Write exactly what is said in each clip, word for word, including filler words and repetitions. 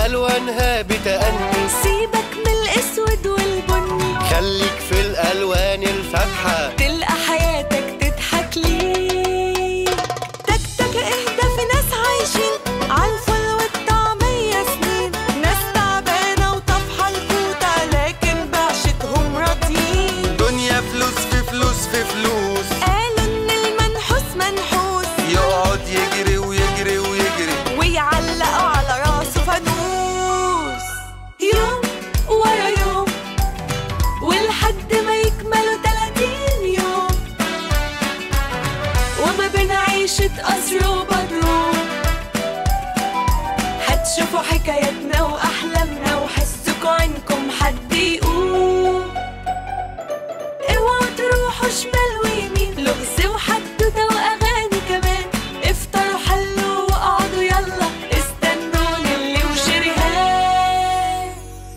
ألوانها بتأني. سيبك من الأسود والبني، خليك في الألوان الفاتحة، تلقى حياتك تضحك ليك. تك تك اهدى، في ناس عايشين عالفل والطعمية سنين، ناس تعبانة وطفحة الكوتة لكن بعشتهم راضيين. دنيا فلوس في فلوس في فلوس، قالوا إن المنحوس منحوس، يقعد يجري ويجري ويجري ويعلقوا على راسه فانوس. يوم ورا يوم ولحد ما يكملوا تلاتين يوم، وما بين عيشة قصر وبدروم هتشوفوا حكاياتنا وأحلامنا وحسكوا عنكم حد يقوم. اوعوا تروحوا شمال ويمين، لغز وحدوتة وأغاني كمان، افطروا حلوا واقعدوا يلا استنوني اللي وشريهان.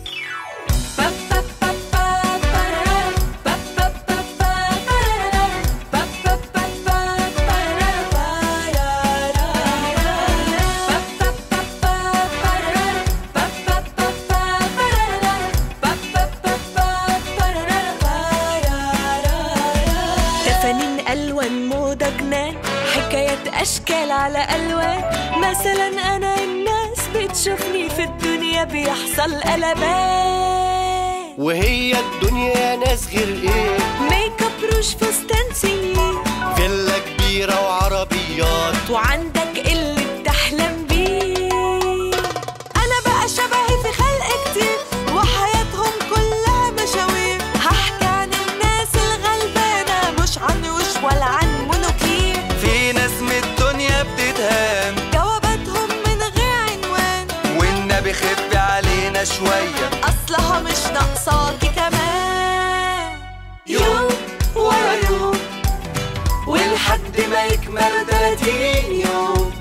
تفانين ألوان موضة جنان، حكايات أشكال على ألوان. مثلا أنا الناس بتشوفني في الدنيا بيحصل قلبان، وهي الدنيا ناس غير ايه، ميك اب روج فستان سنين، فيلا كبيرة وعربيات، وعندك اللي بتحلم بيه. أنا بقى شبهي في خلق كتير وحياتهم كلها مشاوير، هحكي عن الناس الغلبانة مش عن وش ولا عن منوكير. في ناس من الدنيا بتتهان، جواباتهم من غير عنوان، والنبي خف علينا شوية أصلها مش ناقصاكي كمان. يوم ورا يوم ولحد ما يكمل تلاتين يوم،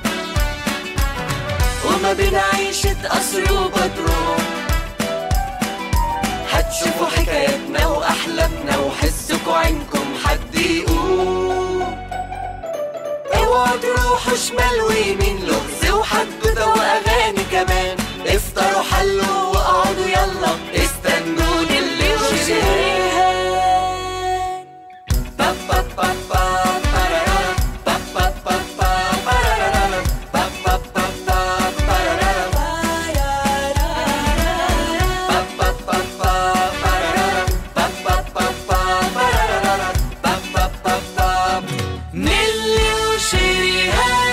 وما بين عيشة قصر وبدروم هتشوفوا حكاياتنا وأحلامنا وحسكوا عنكم حد يقوم. اوعوا تروحوا شمال ويمين، لغز وحدوتة وأغاني كمان، افطروا حلوا واقعدوا يلا استنوني اللي وشريهان. نيلي وشريهان.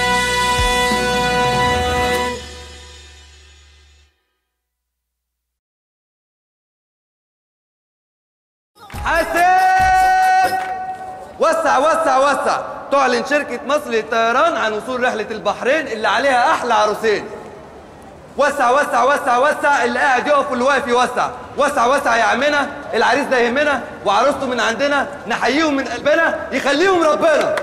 حسين، وسع وسع وسع. تعلن شركة مصر للطيران عن وصول رحلة البحرين اللي عليها أحلى عروسين. وسع وسع وسع وسع، اللي قاعد يقف واللي واقف يوسع. وسع وسع يا عمنا، العريس ده يهمنا وعروسته من عندنا، نحييهم من قلبنا يخليهم ربنا.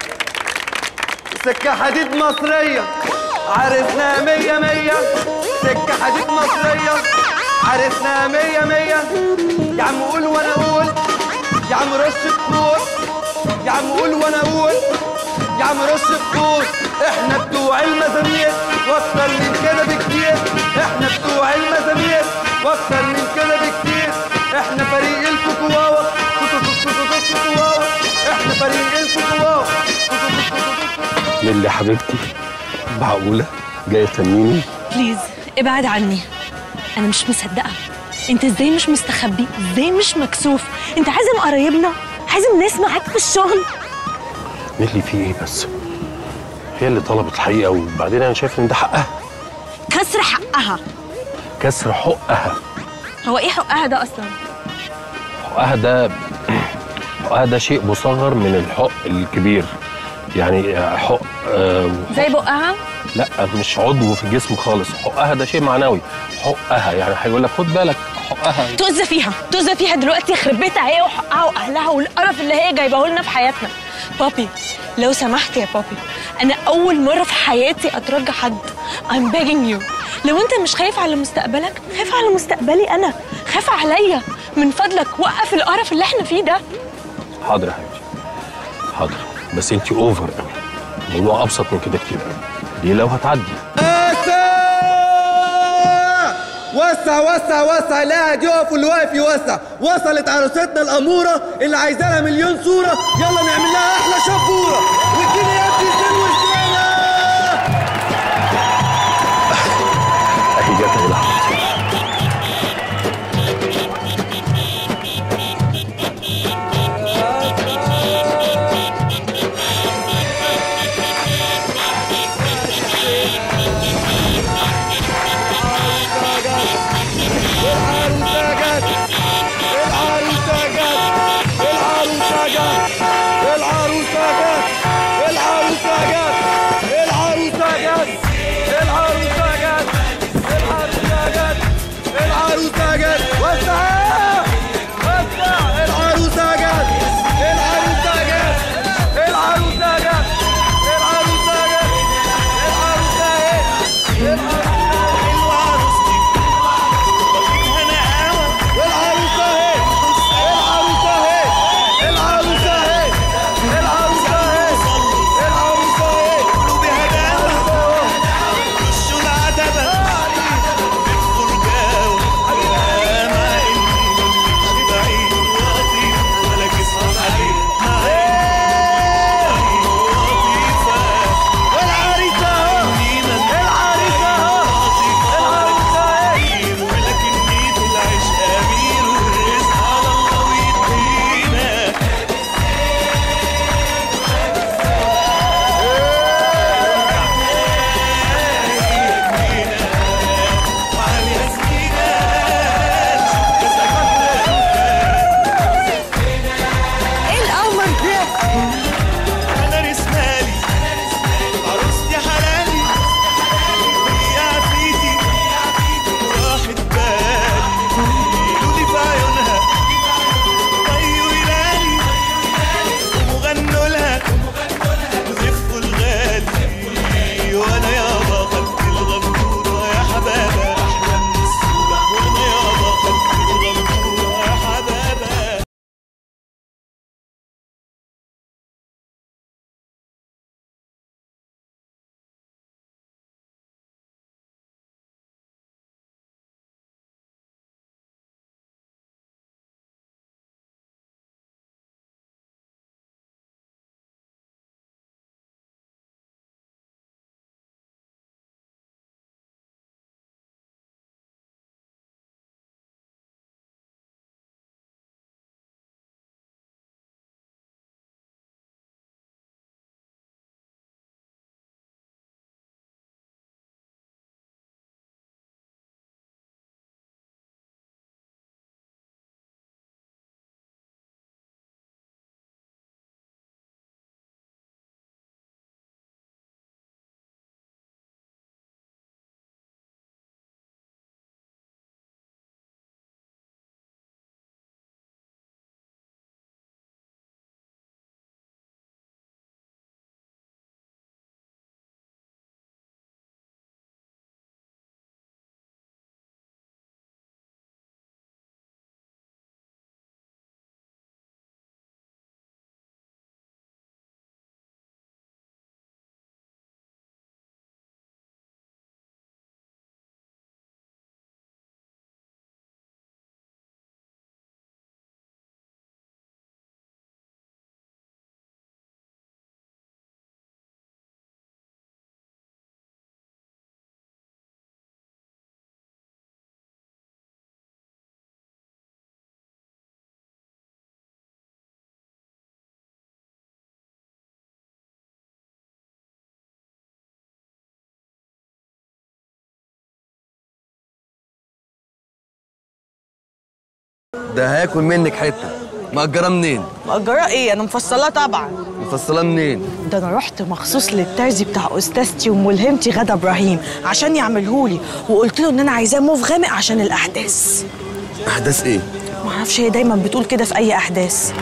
سكة حديد مصرية عرسنا مية مية، سكة حديد مصرية عرسنا مية مية. يا عم قول وانا اقول، يا عم رش بخور، يا عم قول وانا اقول، يا عم رش بخور. احنا بتوع المزامير واكتر من كده بكتير، احنا بتوع المزامير واكتر من كده بكتير. احنا فريق الكوكواوا كوكواوا، احنا فريق الكوكواوا. للي حبيبتي، معقولة جاية تنيني؟ بليز ابعد عني، انا مش مصدقه. انت ازاي مش مستخبي؟ ازاي مش مكسوف؟ انت عازم قرايبنا، عازم ناس معاك في الشغل. نيلي في ايه بس؟ هي اللي طلبت الحقيقة، وبعدين انا شايف ان ده حقها. كسر حقها. كسر حقها. هو ايه حقها ده اصلا؟ حقها ده حقها ده شيء مصغر من الحق الكبير. يعني حق آه زي بقها؟ لا مش عضو في الجسم خالص. حقها ده شيء معنوي. حقها يعني هيقول لك خد بالك حقها. تؤذى فيها، تؤذى فيها دلوقتي، يخرب بيتها هي وحقها واهلها والقرف اللي هي جايباه لنا في حياتنا. بابي لو سمحت يا بابي، انا اول مره في حياتي اترجى حد. I'm begging you، لو انت مش خايف على مستقبلك خايف على مستقبلي انا، خاف عليا من فضلك، وقف القرف اللي احنا فيه ده. حاضر يا حبيبتي حاضر، بس انت اوفر قوي. الموضوع ابسط من كده كتير قوي. دي لو هتعدي. آسف وسع وسع وسع، اللي قاعد يقف واللي واقف يوسع. وصلت عروستنا الأمورة اللي عايزة لها مليون صورة، يلا نعمل لها أحلى شبورة. واديني يا ابني الزين والزينة. أهي جت أهي لحظة. ده هاكل منك حته. مأجرة منين؟ مأجرة ايه؟ انا مفصلة طبعا. مفصلة منين؟ ده انا رحت مخصوص للترزي بتاع استاذتي وملهمتي غدا ابراهيم عشان يعملهولي، وقلت له ان انا عايزاه موف غامق عشان الاحداث. احداث ايه؟ معرفش، هي دايما بتقول كده في اي احداث.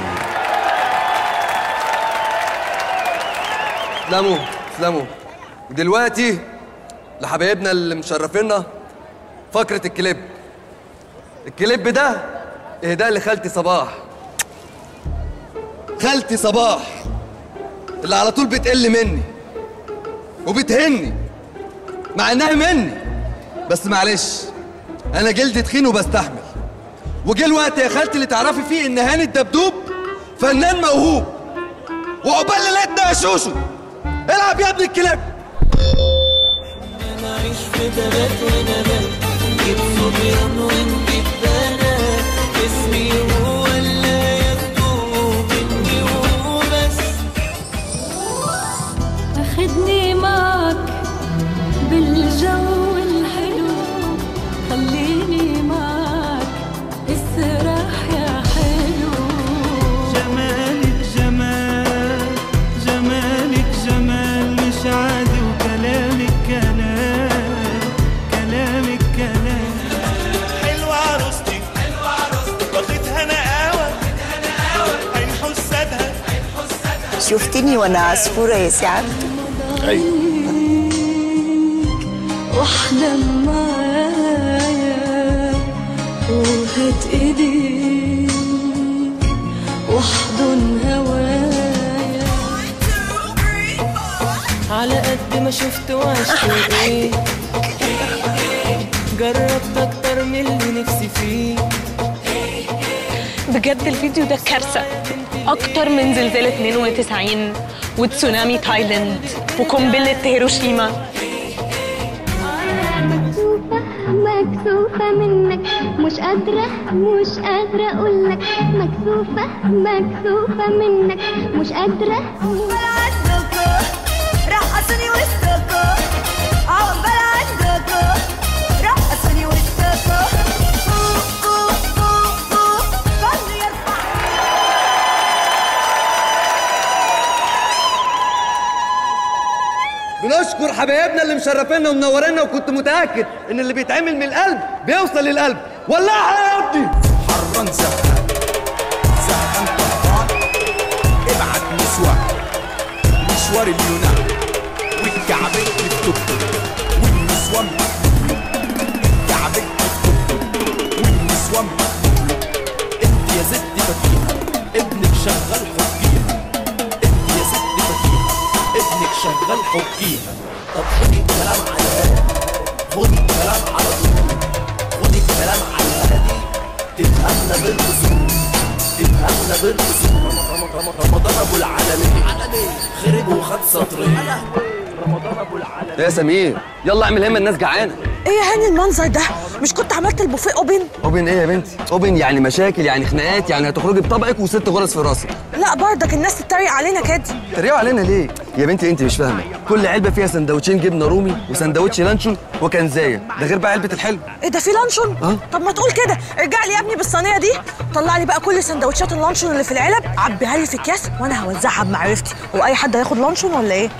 اسلموا اسلموا. دلوقتي لحبايبنا اللي مشرفينا فقرة الكليب. الكليب ده اهداء لخالتي صباح. خالتي صباح اللي على طول بتقل مني وبتهني مع انها مني، بس معلش انا جلدي تخين وبستحمل، وجه الوقت يا خالتي اللي تعرفي فيه ان هاني الدبدوب فنان موهوب، وعقبال ليلتنا يا شوشو العب يا ابن الكلاب. انا عايش في بلد ونبات، جيت صبيان ونجيب بنات، اسمي هو اللي ياخدوه مني وبس. اخدني معك بالجو الحلو، خليني معك اسرح يا حلو. جمالك جمال، جمالك جمال مش عادي، وكلامك كلام، كلامك كلام. حلوة عروستي، حلوة عروستي، باخدها نقاوة، عين حسادها. شفتني وانا عصفورة يا سعد؟ ايوه. واحلم معايا وهات ايديك واحضن هوايا. على قد ما شفت وعشت ايه، جربت اكتر من اللي نفسي فيه. بجد الفيديو ده كارثة، أكتر من زلزال اتنين وتسعين وتسونامي تايلاند وقنبلة هيروشيما. مكسوفة مكسوفة منك، مش قادرة مش قادرة أقولك. مكسوفة مكسوفة منك، مش قادرة. عقبال عندكوا رقصوني وسطكوا، عقبال عندكوا رقصوني وسطكوا. فوق فوق فوق فوق كله يرفع. بنشكر حبايبنا اللي مشرفينا ومنورينا، وكنت متاكد ان اللي بيتعمل من القلب بيوصل للقلب. ولعها يا ابني. حران زهقان زهقان طهقان، ابعت نسوان مشوار اليونان، والكعبين في التوك والنسوان مقلوب، الكعبين في التوك والنسوان مقلوب. انت يا ست فتيها ابنك شغال حكيها، انت يا ست فتيها ابنك شغال حكيها. طب خدي الكلام على هادي، خدي الكلام على طول، خدي الكلام على هادي، تفهمنا بالأصول، تفهمنا بالأصول. رمضان أبو العالمين خرج وخد سطرين، رمضان أبو العالمين. يا سمير يلا اعمل همه، الناس جعانه. ايه يا هاني المنظر ده؟ مش كنت عملت البوفيه اوبن؟ اوبن ايه يا بنتي؟ اوبن يعني مشاكل، يعني خناقات، يعني هتخرجي بطبقك وست غرز في راسك. لا برضك الناس تتريق علينا كده. تريقوا علينا ليه؟ يا بنتي انت مش فاهمه، كل علبه فيها سندوتشين جبنه رومي وسندوتش لانشون وكنزايه، ده غير بقى علبه الحلو. ايه ده في لانشون؟ اه. طب ما تقول كده، ارجع لي يا ابني بالصينيه دي، طلع لي بقى كل سندوتشات اللانشون اللي في العلب، عبيها لي في اكياس وانا هوزعها بمعرفتي. هو اي حد هياخد لانشون ولا ايه؟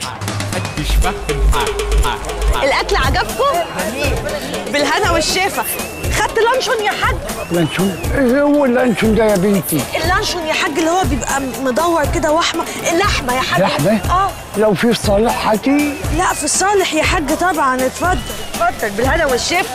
الاكل عجبكم؟ بالهنا والشفا. خدت لانشون يا حاج؟ لانشون؟ ايه هو اللانشون ده يا بنتي؟ اللانشون يا حاج اللي هو بيبقى مدور كده وحمه، اللحمه يا حاج. لحمه؟ اه. لو في صالح هاتي. لا في الصالح يا حاج طبعا. اتفضل اتفضل بالهنا والشفا.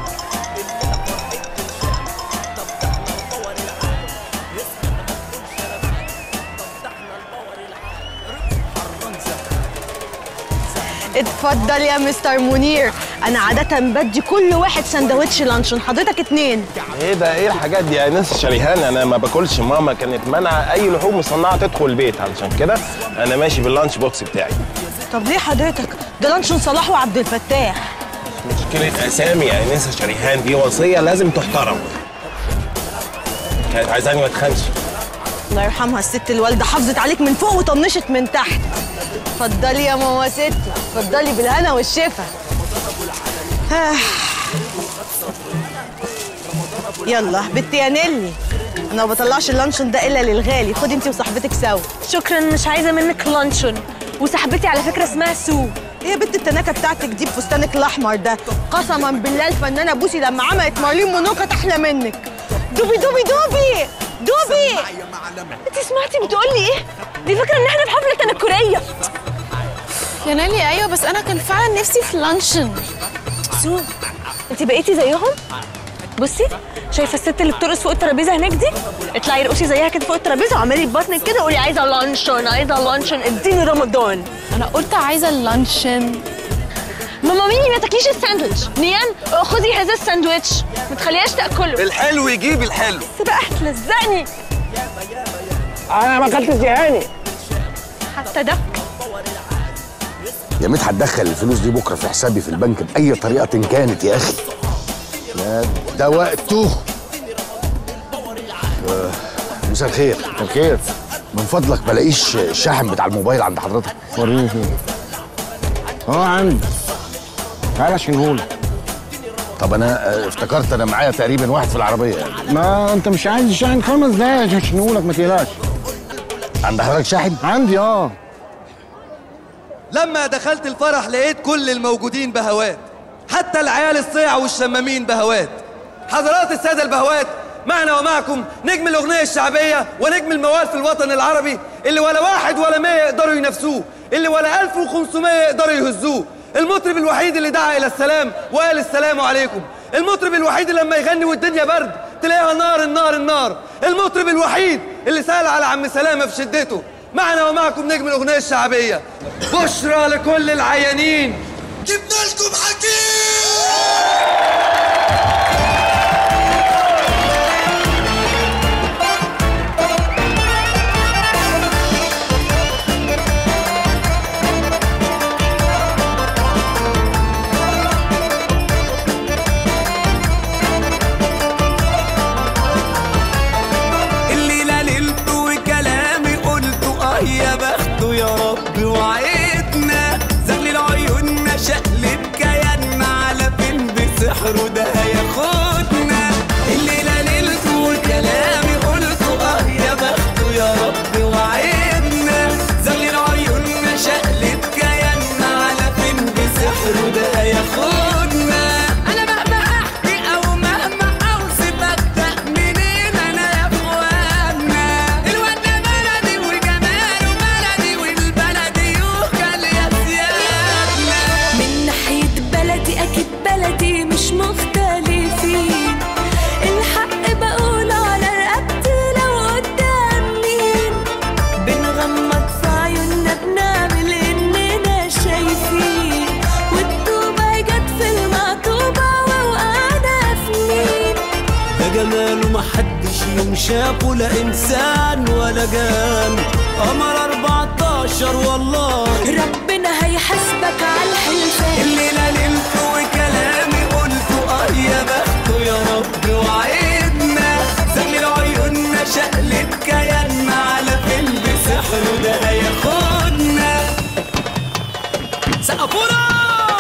اتفضل يا مستر منير، انا عاده بدي كل واحد سندوتش لانشون، حضرتك اتنين. ايه ده؟ ايه الحاجات دي يا ناس شريهان؟ انا ما باكلش، ماما كانت مانعه اي لحوم مصنعه تدخل البيت، علشان كده انا ماشي باللانش بوكس بتاعي. طب ليه حضرتك؟ ده لانشون صلاح وعبد الفتاح. مشكله اسامي يا ناس شريهان، دي وصيه لازم تحترم. كانت عايزاني ما اتخنش. الله يرحمها الست الوالده، حافظت عليك من فوق وطنشت من تحت. اتفضلي يا ماما ست، اتفضلي بالهنا والشفا. يلا بنتي يا نيلي، انا ما بطلعش اللانشون ده الا للغالي، خدي انت وصاحبتك سوا. شكرا، مش عايزة منك لانشون، وصاحبتي على فكرة اسمها سو. ايه يا بنت التناكه بتاعتك دي بفستانك الاحمر ده؟ قسما بالله الفنانه بوسي لما عملت مارلين مونوكا احلى منك. دوبي دوبي دوبي دوبي. انت سمعتي بتقولي ايه؟ دي فكرة ان احنا في حفلة تنكرية. يا نالي ايوه، بس انا كان فعلا نفسي في لانشون. سو انت بقيتي زيهم؟ بصي شايفه الست اللي بترقص فوق الترابيزه هناك دي؟ اطلعي ارقصي زيها كده فوق الترابيزه وعملي ببطنك كده وقولي عايزه لانشون عايزه لانشون اديني رمضان. انا قلت عايزه اللانشون. ماما ميمي ما تاكليش الساندوتش. نيان خدي هذا الساندوتش ما تخليهاش تاكله. الحلو يجيب الحلو. بس بقى هتلزقني. انا ما اكلتش يا هاني حتى ده. يا مدحت دخل الفلوس دي بكره في حسابي في البنك باي طريقه كانت يا اخي. لا ده وقته. آه، مساء الخير. الخير. من فضلك بلاقيش الشاحن بتاع الموبايل عند حضرتك. وريني فين؟ اه عندي. تعالى اشيلهولك. طب انا آه، افتكرت انا معايا تقريبا واحد في العربيه يعني. ما انت مش عايز الشاحن خمس دقايق عشان اشيلهولك ما تقلقش. عند حضرتك شاحن؟ عندي اه. لما دخلت الفرح لقيت كل الموجودين بهوات، حتى العيال الصيع والشمامين بهوات. حضرات السادة البهوات، معنا ومعكم نجم الأغنية الشعبية ونجم الموال في الوطن العربي، اللي ولا واحد ولا مية يقدروا ينافسوه، اللي ولا ألف وخمسمية يقدروا يهزوه. المطرب الوحيد اللي دعا إلى السلام وقال السلام عليكم. المطرب الوحيد اللي لما يغني والدنيا برد تلاقيها نار النار النار. المطرب الوحيد اللي سأل على عم سلامة في شدته. معنا ومعكم نجم الأغنية الشعبية. بشرى لكل العيانين، جبنا لكم حكيم. الليلة ليلته وكلامي قلته اه يا بخته يا رب وعدنا. زغلل عيوننا شقلب كياننا على فين بسحره ده هياخدنا. الليلة ليلته وكلامي قلته اه يا بخته يا رب وعدنا. زغلل عيوننا شقلب كياننا على فين بسحره ده هياخدنا. انا مهما احكي او مهما اوصف ابدا منين انا يا اخوانا. الواد ده بلدي وجماله بلدي والبلدي يوكل يا سيادنا. من ناحية بلدي أكيد بلدي مش مختلفين. الحق بقول على رقبتي لو قدام مين. بنغمض في عيوننا بنعمل إننا شايفين. والطوبة جت في المقطوبة ووقعنا في مين. ده جماله محدش يوم شافه لا انسان ولا جان. قمر أربعتاشر والله ربنا هيحاسبك على الحلفان. الليلة ليلته وكلامي قلته اه يا بخته يا رب وعدنا. زغلل عيوننا شقلب كياننا على فين بسحره ده هياخدنا. سقفونا.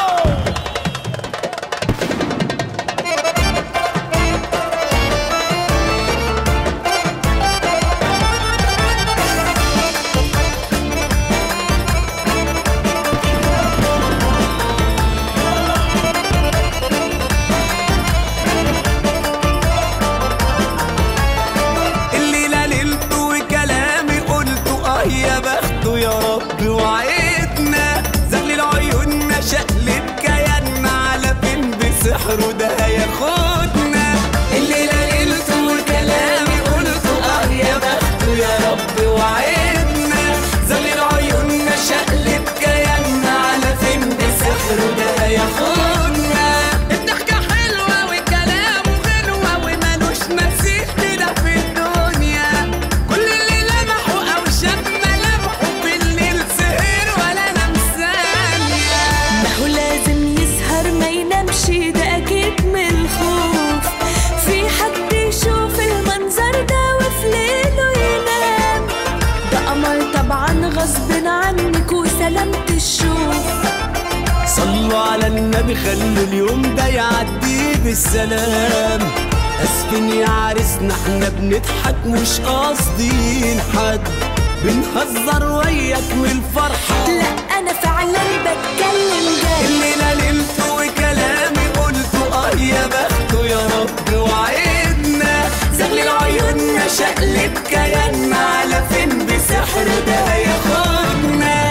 الليلة ليلته وكلامي قلته اه يا بخته يا رب وعدنا. زغلل عيوننا شقلب كياننا على فين بسحره ده هياخدنا. الليلة ليلته وكلامي قلته اه يا بخته يا رب وعدنا. زغلل عيوننا شقلب كياننا على فين بسحره ده هياخدنا. الضحكة حلوة وكلامه غنوة ومالوش مثيل كده في الدنيا. كل اللي لمحه أو شاف ملامحه بالليل سهر ولا نام ثانية. ما هو لازم يسهر ما ينامش ده أكيد من الخوف. في حد يشوف المنظر ده وفي ليله ينام. ده قمر طبعا غصب عنك وسلامة الشوف. صلوا على النبي خلوا اليوم ده يعدي بالسلام. اسفين يا عريسنا احنا بنضحك مش قاصدين حد. بنهزر وياك من الفرحة. لا أنا فعلا بتكلم جد. الليلة ليلته وكلامي قلته اه يا بخته يا رب وعدنا. زغلل عيوننا شقلب كياننا على فين بسحره ده هياخدنا.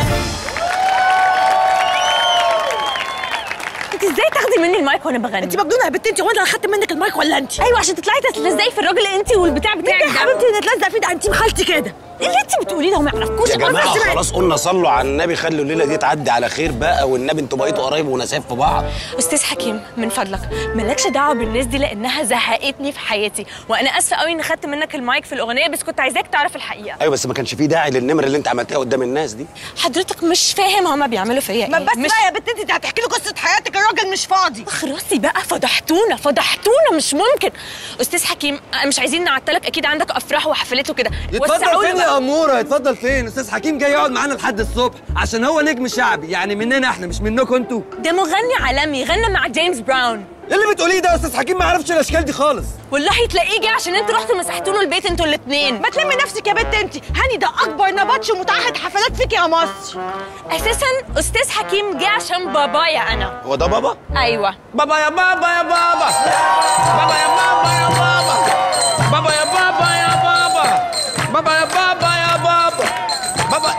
انت ازاي تاخدي مني المايك وانا بغني؟ انت مجنونه يا بنت انت. وانا اخدت منك المايك ولا انت؟ ايوه عشان تطلعي تتلزقي في الراجل انت والبتاع بتاعك يا حبيبتي نتلزق فيه ده انت محالتي كده. ايه اللي انت بتقوليه ده؟ وما يعرفكوش يا جماعه خلاص قلنا صلوا على النبي، خلوا الليله دي تعدي على خير بقى، والنبي انتوا بقيتوا قرايب ونسايب في بعض. استاذ حكيم من فضلك مالكش دعوه بالناس دي لانها زهقتني في حياتي، وانا اسفه قوي اني خدت منك المايك في الاغنيه، بس كنت عايزاك تعرف الحقيقه. ايوه بس ما كانش فيه داعي للنمر اللي انت عملتها قدام الناس دي. حضرتك مش فاهم هما بيعملوا فيا ايه. ما بس مش... بقى يا بنت انت هتحكي له قصه حياتك، الراجل مش فاضي. اخرسي بقى، فضحتونا فضحتونا مش ممكن. استاذ حكيم مش عايزين نعطلك، اكيد عندك افراح وحفلات وكده. يتفضل فين يا اموره؟ يتفضل فين؟ استاذ حكيم جاي يقعد معانا لحد الصبح عشان هو نجم شعبي، يعني مننا احنا مش منكم انتوا. ده مغني عالمي، غنى مع جيمس براون. ايه اللي بتقوليه ده يا استاذ حكيم؟ ما عرفش الاشكال دي خالص. والله تلاقيه جه عشان انتوا رحتوا مسحتوا له البيت انتوا الاثنين. ما تلمي نفسك يا بنت انت، هاني ده اكبر نبطش ومتعهد حفلات فيك يا مصر. اساسا استاذ حكيم جه عشان بابايا انا. هو ده بابا؟ ايوه بابا يا بابا يا بابا بابا يا بابا يا بابا بابا يا بابا يا بابا بابا يا بابا يا بابا بابا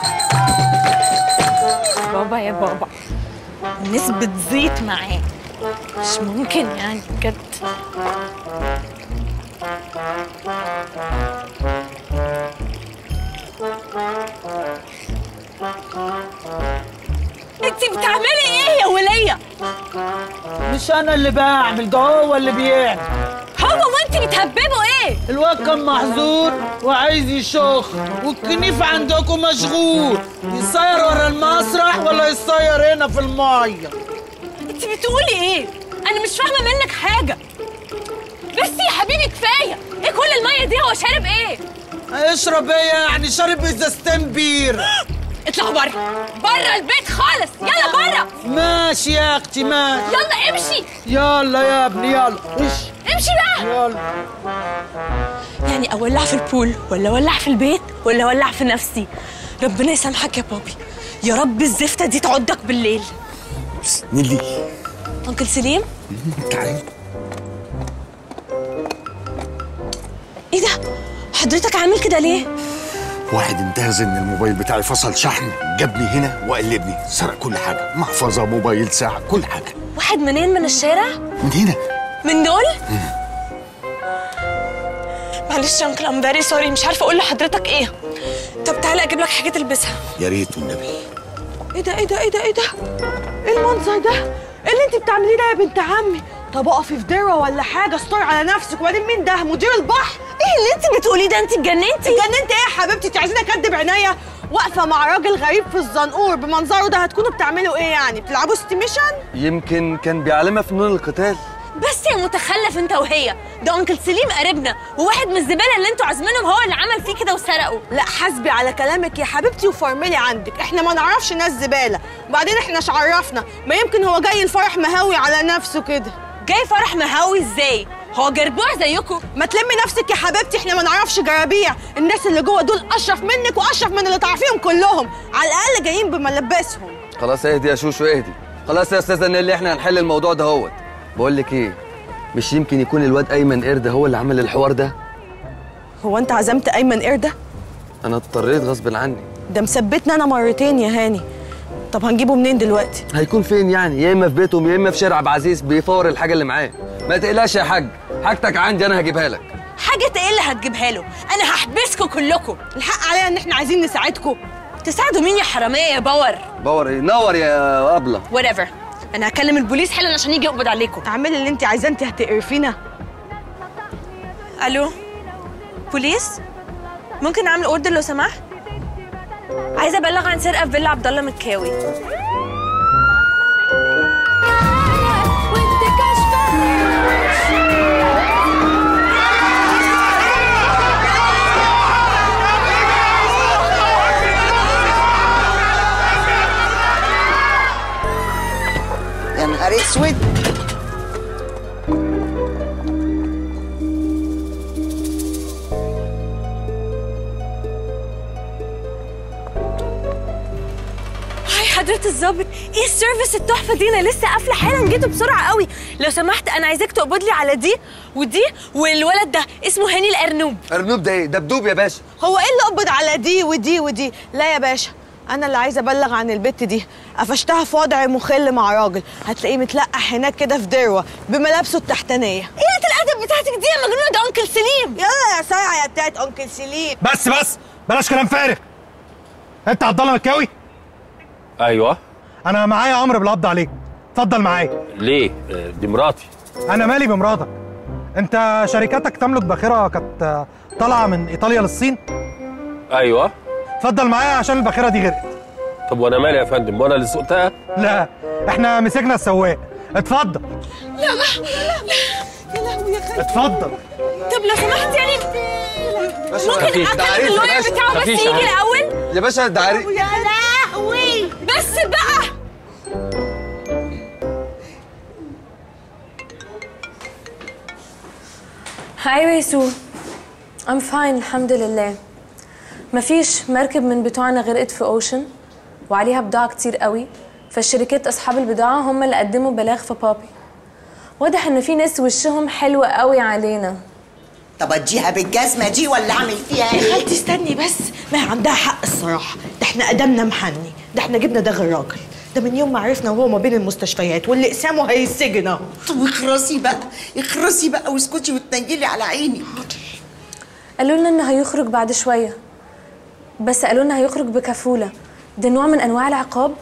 بابا يا بابا. الناس بتزيط معاه، مش ممكن يعني بجد. انتي بتعملي ايه يا ولية؟ مش انا اللي بعمل، ده هو اللي بيعمل. هو وانتي بتهببوا ايه؟ الواد كان محظور وعايز يشخ، والكنيف عندكم مشغول، يصير ورا المسرح ولا يصير هنا في الميه؟ انتي بتقولي ايه؟ انا مش فاهمه منك حاجه. بس يا حبيبي كفايه، ايه كل الميه دي؟ هو شارب ايه؟ اشرب ايه يعني؟ شارب ازازتين بير. اطلعوا بره بره البيت خالص، يلا بره. ماشي يا اختي ماشي. يلا امشي. يلا يا ابني يلا امشي امشي بقى. يلا. يعني اولع في البول ولا اولع في البيت ولا اولع في نفسي؟ ربنا يسامحك يا بابي، يا رب الزفته دي تعضك بالليل. نيلي انكل سليم. تعالي. ايه ده؟ حضرتك عامل كده ليه؟ واحد انتهز ان الموبايل بتاعي فصل شحن، جابني هنا وقلبني، سرق كل حاجه، محفظه، موبايل، ساعه، كل حاجه. واحد منين؟ من الشارع؟ من هنا. من دول؟ معلش يا انكل، ام فيري سوري، مش عارفه اقول لحضرتك ايه. طب تعالى اجيب لك حاجه تلبسها. يا ريت والنبي. ايه ده ايه ده ايه ده ايه ده؟ ايه المنظر ده؟ ايه اللي انت بتعمليه ده يا بنت عمي؟ طب اقفي في دره ولا حاجه، استري على نفسك. وبعدين مين ده؟ مدير البحر؟ ايه اللي انت بتقوليه ده؟ انت اتجننتي؟ اتجننت ايه يا حبيبتي؟ انت عايزيني اكدب عينيا؟ واقفه مع راجل غريب في الزنقور بمنظره ده، هتكونوا بتعملوا ايه يعني؟ بتلعبوا استيميشن؟ يمكن كان بيعلمها فنون القتال. بس يا متخلف انت وهي، ده انكل سليم قريبنا، وواحد من الزباله اللي انتوا عازمينهم هو اللي عمل فيه كده وسرقه. لا حاسبي على كلامك يا حبيبتي وفرملي عندك، احنا ما نعرفش ناس زباله، وبعدين احنا مش عرفنا، ما يمكن هو جاي الفرح مهاوي على نفسه كده. جاي فرح مهاوي ازاي؟ هو جربوع زيكم؟ ما تلمي نفسك يا حبيبتي، احنا ما نعرفش جرابيع، الناس اللي جوه دول اشرف منك واشرف من اللي تعرفيهم كلهم، على الاقل جايين بملبسهم. خلاص اهدي يا شوشو اهدي. خلاص يا استاذه نيلي، احنا هنحل الموضوع ده هوت. بقول لك ايه، مش يمكن يكون الواد ايمن قرده هو اللي عمل الحوار ده؟ هو انت عزمت ايمن قرده؟ انا اضطريت غصب عني. ده مثبتنا انا مرتين يا هاني. طب هنجيبه منين دلوقتي؟ هيكون فين يعني؟ يا اما في بيتهم يا اما في شارع عبد العزيز بيفور الحاجه اللي معاه. ما تقلقش يا حاج، حاجتك عندي انا هجيبها لك. حاجه ايه اللي هتجيبها له؟ انا هحبسكم كلكم. الحق علينا ان احنا عايزين نساعدكم. تساعدوا مين يا حراميه يا باور؟ باور ايه؟ نور يا ابله. whatever. انا هكلم البوليس حالا عشان يجي يقبض عليكم. اعملي اللي انت عايزاه، انت هتقرفينا. الو بوليس، ممكن اعمل اوردر لو سمحت؟ عايزه ابلغ عن سرقه في فيلا عبد الله مكاوي. يا نهار اسود. حضرة الظابط، ايه السيرفيس التحفه دي؟ انا لسه قافله حالا، جيتوا بسرعه قوي. لو سمحت انا عايزاك تقبض لي على دي ودي والولد ده اسمه هاني الارنوب. ارنوب ده ايه؟ دبدوب يا باشا. هو ايه اللي اقبض على دي ودي ودي؟ لا يا باشا، انا اللي عايزه ابلغ عن البت دي، قفشتها في وضع مخل مع راجل، هتلاقيه متلقح هناك كده في دروه بملابسه التحتانيه. ايه الادب بتاعتك دي يا مجنونه؟ ده انكل سليم. يلا يا ساعه يا بتاعت انكل سليم. بس بس بلاش كلام فارغ. انت عبد الله مكاوي؟ ايوه. انا معايا امر بالقبض عليك، اتفضل معايا. ليه؟ دي مراتي. انا مالي بمراتك؟ انت شركتك تملك باخره كانت طالعه من ايطاليا للصين؟ ايوه. اتفضل معايا عشان الباخره دي غرقت. طب وانا مالي يا فندم؟ وانا اللي سوقتها؟ لا، احنا مسكنا السواق. اتفضل. لا لا يا لهوي يا خالد. اتفضل. طب لو سمحت يعني ممكن اكلم اللوير بتاعه بس يجي الاول؟ يا باشا ده عريس. يا لهوي بس بقى. ايوه يا سو، I'm fine الحمد لله. مفيش مركب من بتوعنا غرقت في اوشن وعليها بضاعة كتير قوي، فالشركات اصحاب البضاعة هم اللي قدموا بلاغ في بابي. واضح ان في ناس وشهم حلو قوي علينا. طب اديها بالجزمة دي ولا اعمل فيها ايه؟ يا خالتي استني بس، ما هي عندها حق الصراحة، ده احنا قدمنا محني، ده احنا جبنا داغ الراجل، ده من يوم ما عرفنا وهو ما بين المستشفيات واللي قسامه هيسجن اهو. طب اخرسي بقى، اخرسي بقى واسكتي وتنجلي على عيني. قالوا لنا انه هيخرج بعد شويه، بس قالوا لنا هيخرج بكفوله. ده نوع من انواع العقاب.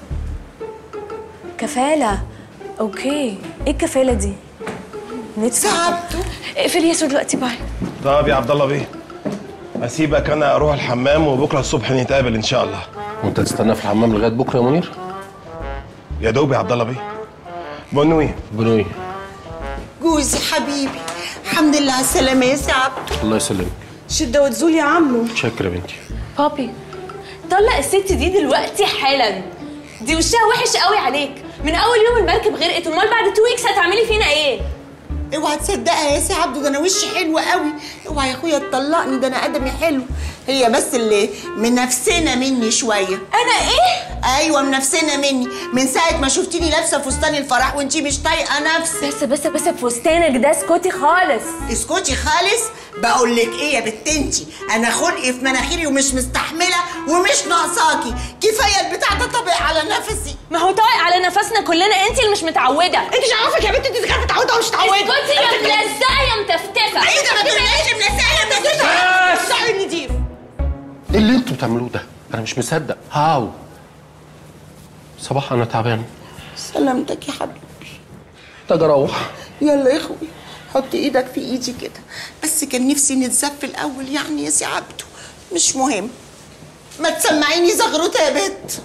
كفاله. اوكي، ايه الكفاله دي؟ ندفع. اقفلي يا سو دلوقتي. باي. طب يا عبد الله بيه، اسيبك انا اروح الحمام وبكره الصبح نتقابل ان شاء الله. وانت تستنى في الحمام لغايه بكره يا منير؟ يا دوب يا عبد الله بيه. بونوي. بونوي. جوزي حبيبي، الحمد لله على السلامة يا سي عبده. الله يسلمك. شدة وتزول يا عمو. شكرا يا بنتي. بابي طلق الست دي دلوقتي حالا، دي وشها وحش قوي عليك. من اول يوم المركب غرقت، امال بعد تو ويكس هتعملي فينا ايه؟ اوعى تصدقها يا سي عبده، ده انا وشي حلو قوي. اوعى يا اخويا تطلقني، ده انا ادمي حلو. هي بس اللي منافسنا مني شويه. انا ايه؟ ايوه منافسنا مني، من ساعه ما شفتيني لابسه فستان الفرح وانتي مش طايقه نفسك. بس بس بس فستانك ده اسكتي خالص. اسكتي خالص؟ بقول لك ايه يا بت انتي، انا خلقي في مناخيري ومش مستحمله ومش ناقصاكي. كفايه البتاع ده طابق على نفسي. ما هو طايق على نفسنا كلنا، انت اللي مش متعوده. انت مش عارفك يا بنت، انت كانت متعوده ومش متعوده. اسكتي يا ملزقه يا متفتفه. ايه ده؟ ما تقوليش ملزقه يا متفتفه. صحي النضيف. ايه اللي انتوا بتعملوه ده؟ انا مش مصدق. هاو صباح انا تعبان. سلامتك يا حبيبي. محتاج اروح. يلا يا اخوي حط ايدك في ايدي كده. بس كان نفسي نتزف الاول يعني يا سي عبده. مش مهم، ما تسمعيني زغروطه يا بت.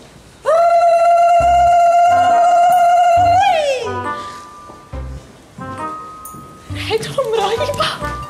ريحتهم رهيبه.